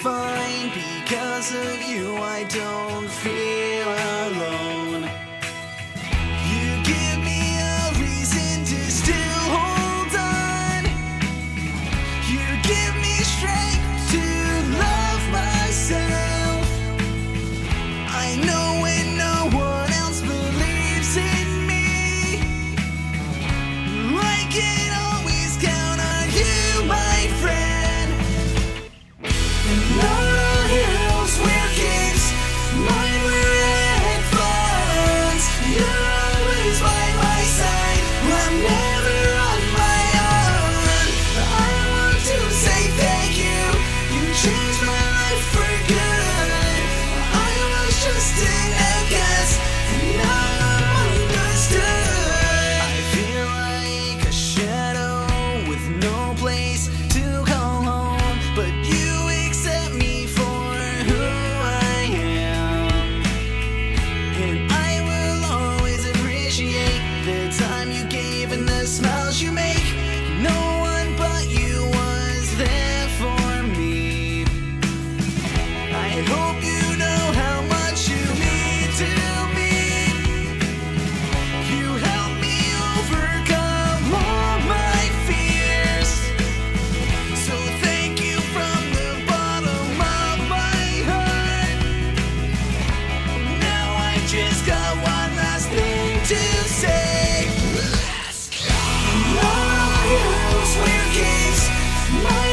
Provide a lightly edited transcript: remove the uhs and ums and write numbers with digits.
fine. Because of you, I don't feel alone. You give me a reason to still hold on. You give me strength to love myself. I know when no one else believes in me, I can always count on you, my friend. And not all heroes wear capes, mine wear headphones. You're always by my side, I'm never on my own. I want to say thank you, you changed my life for good. I was just an outcast, and now I'm understood. I feel like a shadow with no place to call home, but you accept me for who I am. And I will always appreciate the time you gave and the smiles you make. No one but you was there for me. I hope you know how much you mean to me. You helped me overcome all my fears. So thank you from the bottom of my heart. Now I just got one last thing to say. Not all heroes wear capes, my